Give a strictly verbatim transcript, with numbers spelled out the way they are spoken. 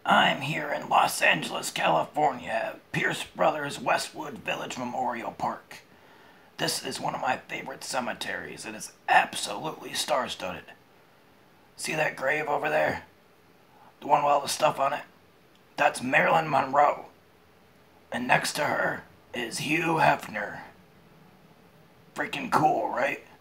I'm here in Los Angeles, California, at Pierce Brothers Westwood Village Memorial Park. This is one of my favorite cemeteries. It is absolutely star-studded. See that grave over there? The one with all the stuff on it? That's Marilyn Monroe. And next to her is Hugh Hefner. Freaking cool, right?